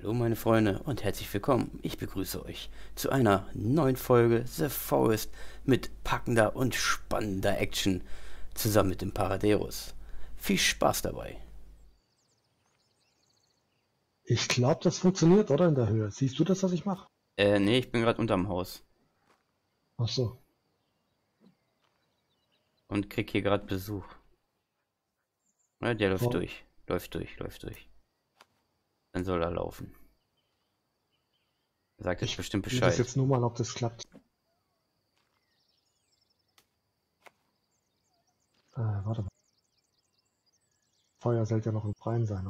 Hallo meine Freunde und herzlich willkommen. Ich begrüße euch zu einer neuen Folge The Forest mit packender und spannender Action zusammen mit dem Paraderos. Viel Spaß dabei. Ich glaube, das funktioniert, oder, in der Höhe? Siehst du das, was ich mache? Nee, ich bin gerade unterm Haus Ach so. und krieg hier gerade Besuch. Ja, der läuft Oh, durch. Läuft durch. Dann soll er laufen. Er sagt jetzt ich bestimmt will das Bescheid. jetzt nur mal, ob das klappt. Warte mal. Feuer sollte ja noch im Freien sein.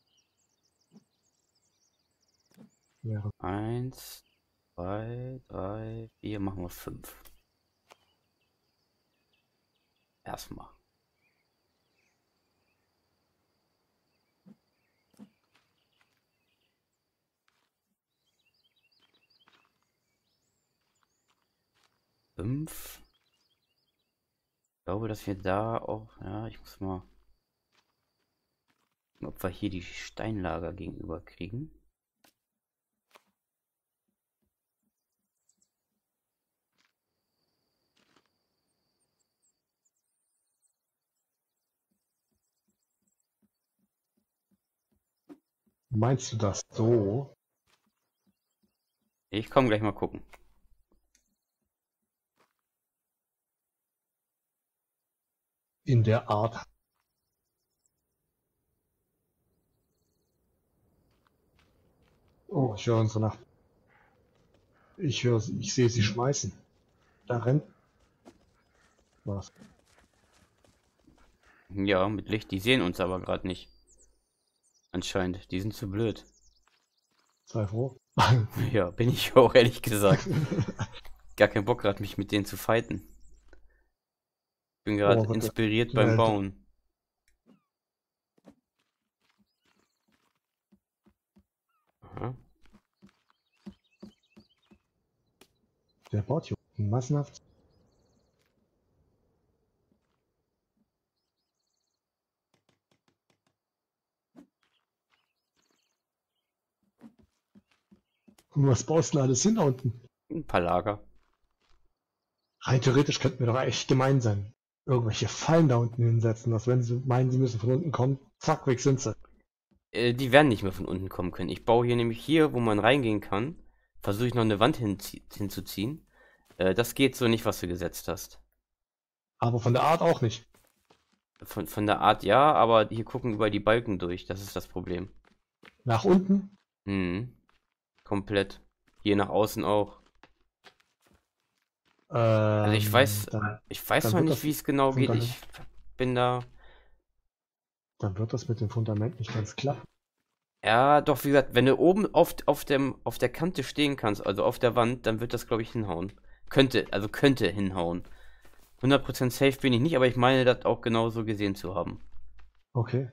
Wäre. Eins, zwei, drei, vier, machen wir fünf. Erstmal. Fünf. Ich glaube, dass wir da auch, ja, ich muss mal, ob wir hier die Steinlager gegenüber kriegen. Meinst du das so? Ich komme gleich mal gucken. In der Art. Oh, ich höre unsere Nacht. Ich sehe sie schmeißen. Da rennt was. Ja, mit Licht, die sehen uns aber gerade nicht. Anscheinend, die sind zu blöd. Sei froh. Ja, bin ich auch ehrlich gesagt. Gar keinen Bock gerade, mich mit denen zu fighten. Bin gerade Oh, wird der inspiriert beim schnell. Bauen. Aha. Der baut hier unten massenhaft. Und was baust du denn alles hin da unten? Ein paar Lager. Rein theoretisch könnten wir doch echt gemein sein. Irgendwelche Fallen da unten hinsetzen, dass wenn sie meinen, sie müssen von unten kommen, zack, weg sind sie. Die werden nicht mehr von unten kommen können. Ich baue hier nämlich hier, wo man reingehen kann, versuche ich noch eine Wand hinzuziehen. Das geht so nicht, was du gesetzt hast. Aber von der Art auch nicht. Von der Art ja, aber hier gucken über die Balken durch. Das ist das Problem. Nach unten? Mhm. Komplett. Hier nach außen auch. Also ich Ähm, weiß, dann, ich weiß dann noch wird nicht, das wie es genau geht. Fundament, Ich bin da. dann wird das mit dem Fundament nicht ganz klappen. Ja, doch, wie gesagt, wenn du oben auf der Kante stehen kannst, also auf der Wand, dann wird das, glaube ich, hinhauen. Könnte hinhauen. 100% safe bin ich nicht, aber ich meine, das auch genauso gesehen zu haben. Okay.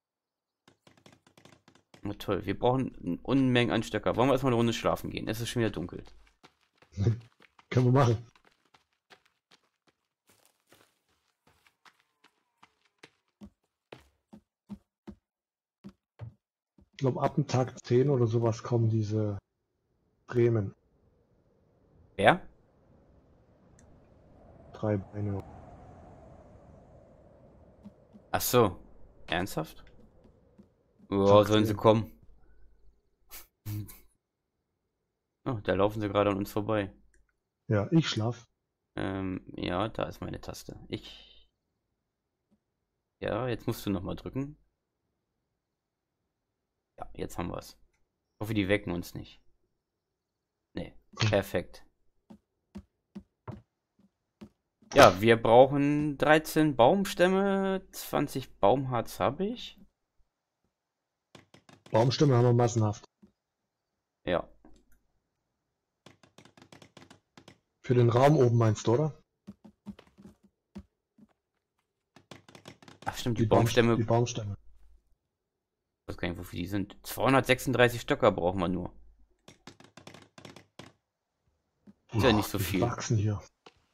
Na toll, wir brauchen Unmengen an Stöcker. Wollen wir erstmal eine Runde schlafen gehen? Es ist schon wieder dunkel. Können wir machen. Ich glaube, ab dem Tag 10 oder sowas kommen diese Bremen. Wer? 3 Beine. Ach so. Ernsthaft? Ja, Tag sollen sie 10. kommen. Oh, da laufen sie gerade an uns vorbei. Ja, ich schlaf. Ja, da ist meine Taste. Ja, jetzt musst du nochmal drücken. Ja, jetzt haben wir es. Ich hoffe, die wecken uns nicht. Nee, perfekt. Ja, wir brauchen 13 Baumstämme, 20 Baumharz habe ich. Baumstämme haben wir massenhaft. Ja, Für den Raum oben meinst du, oder? ach stimmt, die Die Baumstämme, Baumstämme. ich weiß gar nicht, wofür die sind. 236 Stöcker brauchen wir nur. Ist ja nicht Boah, so die viel. wachsen hier.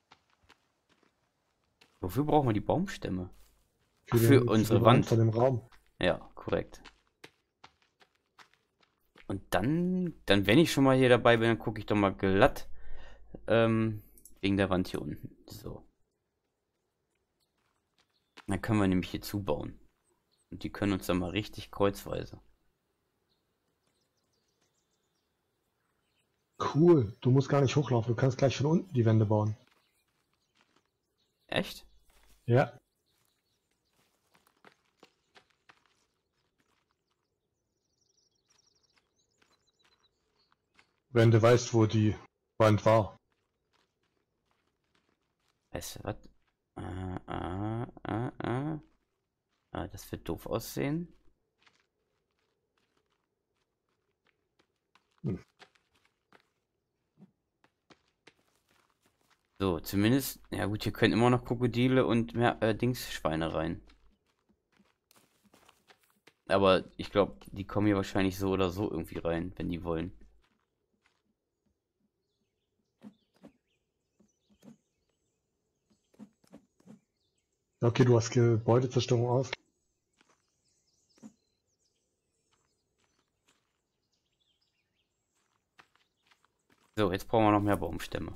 Wofür brauchen wir die Baumstämme? Ach, Für für für die unsere Wand Wand? von dem Raum. Ja, korrekt. Und dann, wenn ich schon mal hier dabei bin, dann gucke ich doch mal glatt wegen der Wand hier unten. So. Dann können wir nämlich hier zubauen. Und die können uns dann mal richtig kreuzweise. Cool. Du musst gar nicht hochlaufen. Du kannst gleich von unten die Wände bauen. Echt? Ja. Wenn du weißt, wo die Wand war. Weißt du was? Das wird doof aussehen. Hm. So, zumindest, ja gut, hier können immer noch Krokodile und mehr Dingsschweine rein. Aber ich glaube, die kommen hier wahrscheinlich so oder so irgendwie rein, wenn die wollen. Okay, du hast Gebäudezerstörung aus. So, jetzt brauchen wir noch mehr Baumstämme.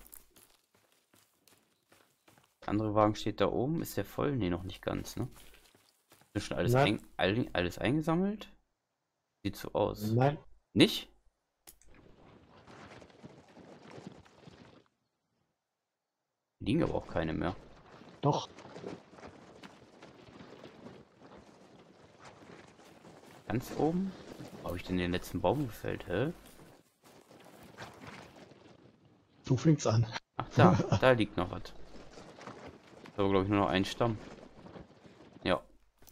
Der andere Wagen steht da oben. Ist der voll? Ne, noch nicht ganz, ne? Ist schon alles, Nein. alles eingesammelt? Sieht so aus. Nein. Nicht? Liegen aber auch keine mehr. Doch. Ganz oben? Wo habe ich denn den letzten Baum gefällt? Hä? Du fängst an. Ach, da liegt noch was. So, glaube ich, nur noch ein Stamm. Ja.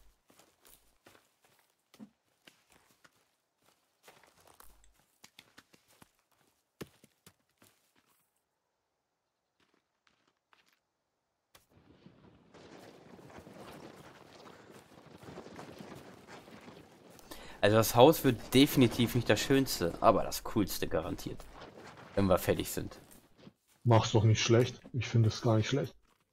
Also das Haus wird definitiv nicht das Schönste, aber das Coolste garantiert. Wenn wir fertig sind. Mach's doch nicht schlecht. Ich finde es gar nicht schlecht.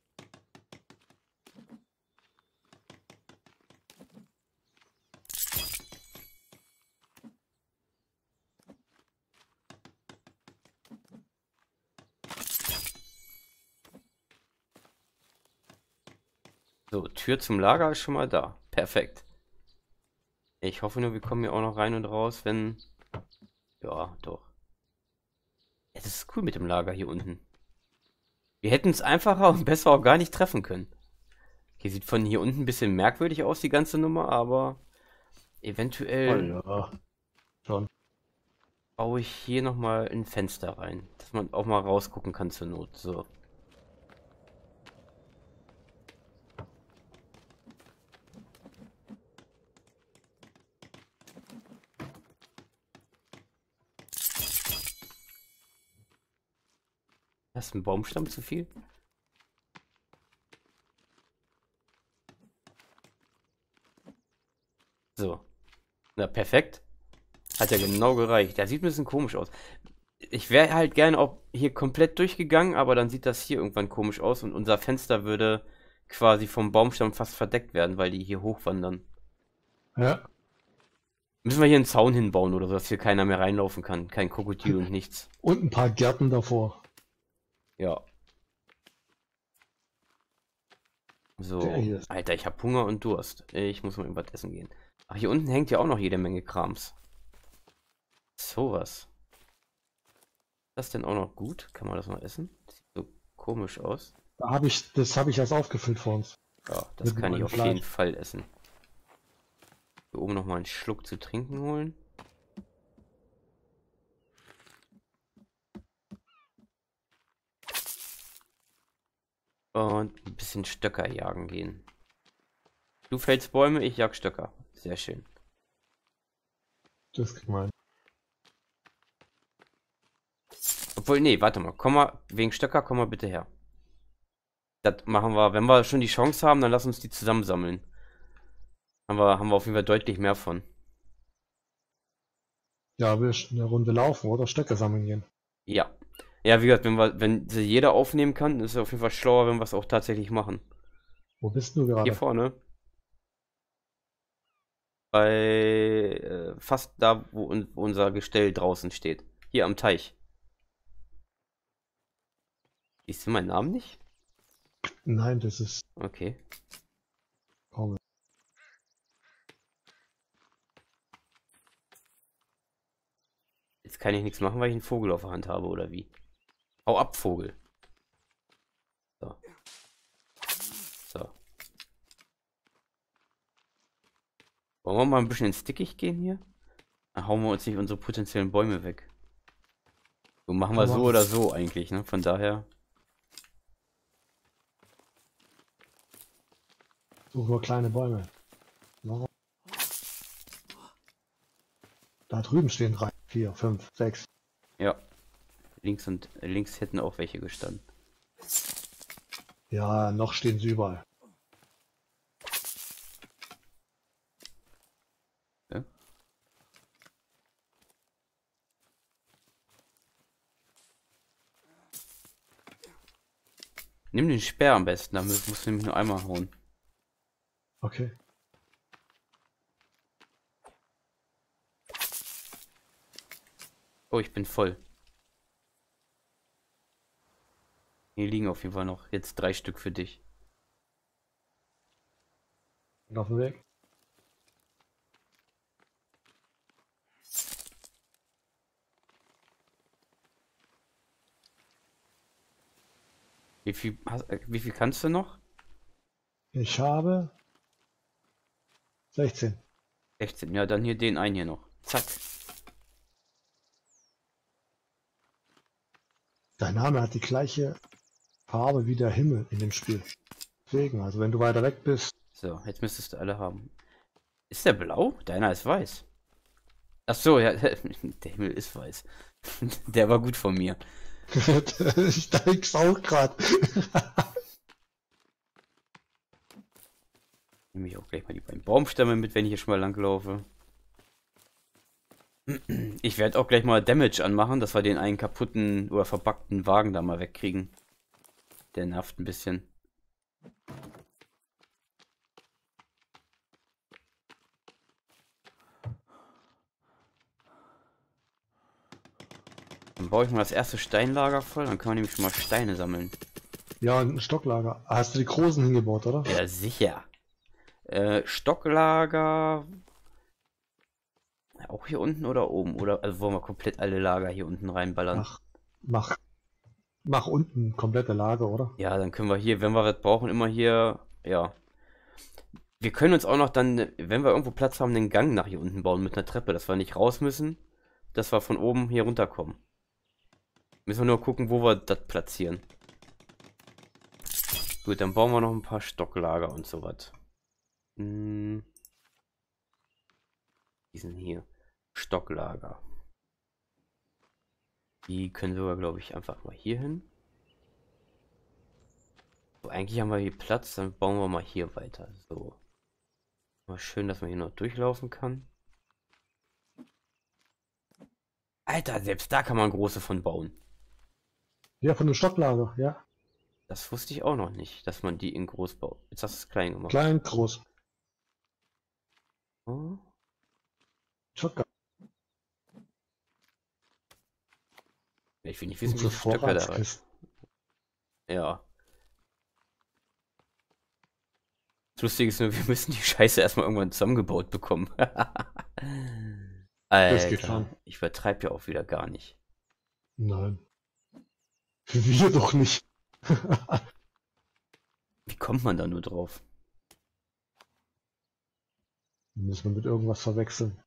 So, Tür zum Lager ist schon mal da. Perfekt. Ich hoffe nur, wir kommen hier auch noch rein und raus, wenn... Ja, doch. Ja, das ist cool mit dem Lager hier unten. Wir hätten es einfacher und besser auch gar nicht treffen können. Hier sieht von hier unten ein bisschen merkwürdig aus, die ganze Nummer, aber eventuell Ja. Schon. baue ich hier nochmal ein Fenster rein, dass man auch mal rausgucken kann zur Not. So. Hast du einen Baumstamm zu viel? So. Na, perfekt. Hat ja genau gereicht. Der sieht ein bisschen komisch aus. Ich wäre halt gerne auch hier komplett durchgegangen, aber dann sieht das hier irgendwann komisch aus und unser Fenster würde quasi vom Baumstamm fast verdeckt werden, weil die hier hochwandern. Ja. Müssen wir hier einen Zaun hinbauen oder so, dass hier keiner mehr reinlaufen kann. Kein Krokodil und nichts. Und ein paar Gärten davor. Ja. So. Der hier ist- Alter, ich habe Hunger und Durst. Ich muss mal irgendwas essen gehen. Ach, hier unten hängt ja auch noch jede Menge Krams. Sowas. Ist das denn auch noch gut? Kann man das noch essen? Sieht so komisch aus. Das habe ich erst aufgefüllt vor uns. Ja, das Mit kann ich meinem auf Fleisch. jeden Fall essen. Hier oben noch mal einen Schluck zu trinken holen. Und ein bisschen Stöcker jagen gehen. Du fällst Bäume, ich jag Stöcker. Sehr schön. Das ist gemein. Obwohl, nee, warte mal. Komm mal, wegen Stöcker, komm mal bitte her. Das machen wir, wenn wir schon die Chance haben, dann lass uns die zusammensammeln. Haben wir auf jeden Fall deutlich mehr von. Ja, wir eine Runde laufen oder Stöcke sammeln gehen. Ja. Ja, wie gesagt, wenn sie jeder aufnehmen kann, ist es auf jeden Fall schlauer, wenn wir es auch tatsächlich machen. Wo bist du gerade? Hier vorne. bei fast da, wo unser Gestell draußen steht. Hier am Teich. Siehst du meinen Namen nicht? Nein, das ist Okay. komisch. Jetzt kann ich nichts machen, weil ich einen Vogel auf der Hand habe, oder wie? Hau ab, Vogel. So. So. Wollen wir mal ein bisschen ins Dickicht gehen hier? Dann hauen wir uns nicht unsere potenziellen Bäume weg. So machen wir so oder so eigentlich, ne? Von daher. Suche nur kleine Bäume. Warum? Da drüben stehen 3, 4, 5, 6. Ja. Links hätten auch welche gestanden. Ja, noch stehen sie überall. Ja? Nimm den Speer am besten, damit musst du nämlich nur einmal hauen. Okay. Oh, ich bin voll. Hier liegen auf jeden Fall noch jetzt 3 Stück für dich. Und auf dem Weg. Wie viel kannst du noch? Ich habe 16. 16. Ja, dann hier den einen hier noch. Zack. Dein Name hat die gleiche Farbe wie der Himmel in dem Spiel. Deswegen, also wenn du weiter weg bist. So, jetzt müsstest du alle haben. Ist der blau? Deiner ist weiß. Ach so, ja, der Himmel ist weiß. Der war gut von mir. Ich denk's auch gerade. Nehme ich auch gleich mal die beiden Baumstämme mit, wenn ich hier schon mal lang laufe. Ich werde auch gleich mal Damage anmachen, dass wir den einen kaputten oder verbackten Wagen da mal wegkriegen. Der nervt ein bisschen. Dann baue ich mal das erste Steinlager voll, dann können wir nämlich schon mal Steine sammeln. Ja, und ein Stocklager. Hast du die großen hingebaut, oder? Ja, sicher. Stocklager. Auch hier unten oder oben? Oder also wollen wir komplett alle Lager hier unten reinballern? Mach, mach unten komplette Lager, oder? Ja, dann können wir hier, wenn wir was brauchen, immer hier. Ja. Wir können uns auch noch dann, wenn wir irgendwo Platz haben, den Gang nach hier unten bauen mit einer Treppe, dass wir nicht raus müssen, dass wir von oben hier runterkommen. Müssen wir nur gucken, wo wir das platzieren. Gut, dann bauen wir noch ein paar Stocklager und sowas. Die sind hier. Stocklager. Die können wir, glaube ich, einfach mal hier hin. So, eigentlich haben wir hier Platz, dann bauen wir mal hier weiter. So. Mal schön, dass man hier noch durchlaufen kann. Alter, selbst da kann man große von bauen. Ja, von dem Stocklager, ja. Das wusste ich auch noch nicht, dass man die in groß baut. Jetzt hast du es klein gemacht. Klein, groß. Oh. Schocker. Ich will nicht wissen, wie Unsere viele Stöcke da rein. Vorratskiste. Ja. Das Lustige ist nur, wir müssen die Scheiße erstmal irgendwann zusammengebaut bekommen. Das geht Alter, schon. ich vertreibe ja auch wieder gar nicht. Nein. Wir doch nicht. Wie kommt man da nur drauf? Müssen wir mit irgendwas verwechseln.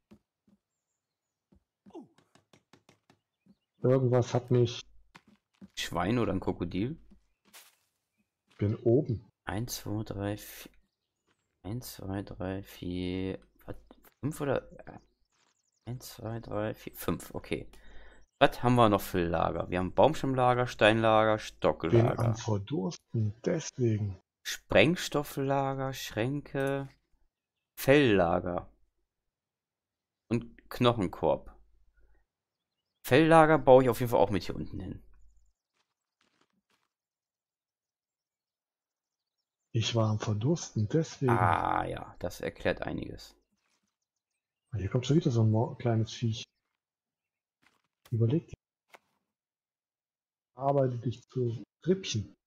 Irgendwas hat mich. Schwein oder ein Krokodil? Bin oben. 1, 2, 3, 4. 1, 2, 3, 4. 5 oder? 1, 2, 3, 4, 5. Okay. Was haben wir noch für Lager? Wir haben Baumstammlager, Steinlager, Bin Stocklager, am Verdursten. Deswegen. Sprengstofflager, Schränke, Felllager und Knochenkorb. Felllager baue ich auf jeden Fall auch mit hier unten hin. Ich war am Verdursten. Deswegen. Ah ja, das erklärt einiges. Hier kommt schon wieder so ein kleines Viech. Überleg dir. Arbeite dich zu Rippchen.